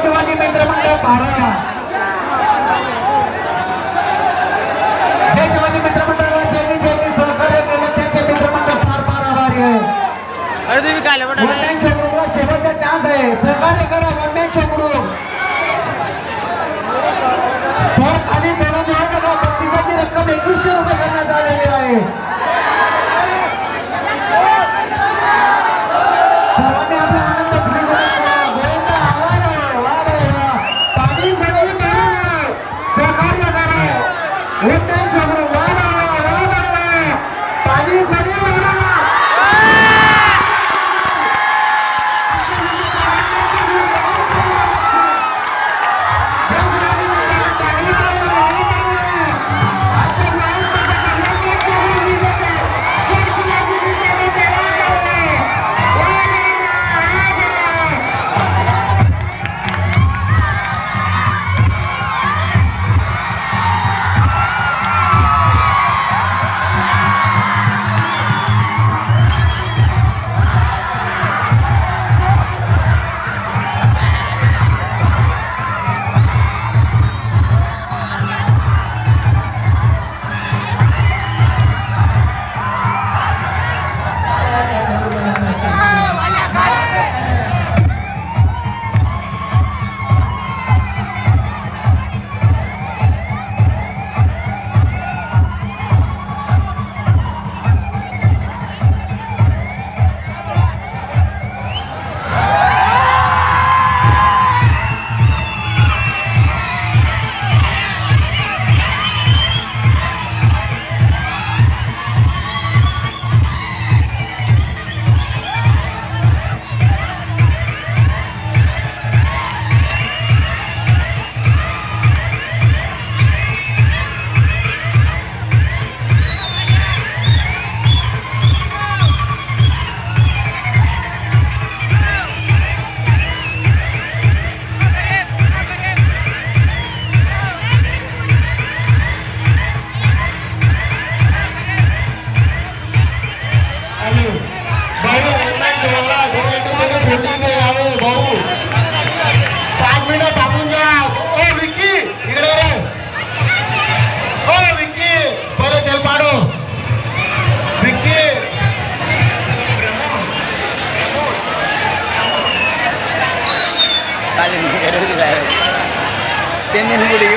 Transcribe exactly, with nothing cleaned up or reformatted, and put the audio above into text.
शिवाजी मित्र मंडळ पाराळा जय शिवाजी मित्र मंडळाला ज्यांनी ज्यांनी सहकार्य केलं त्यांचे मित्र मंडळ फार फार आभारी आहे. अरे तुम्ही काय वनमॅनच्या ग्रुपला शेवटचा चान्स आहे. सहकार्य करा वनमॅनच्या ग्रुप. स्टोर खाली पडून देऊ नका. बक्षिसाची रक्कम एकवीसशे रुपये करण्यात आलेली आहे. सर्वांनी आपला आनंद द्विगुणित करा. गोविंदा आला रे. वा रे वा. पाणी कोणी मिळालं. सहकार्य करा वनमॅनच्या ग्रुप. वा वा वा वा वा. पाणी कोणी मिळालं. तीन दिन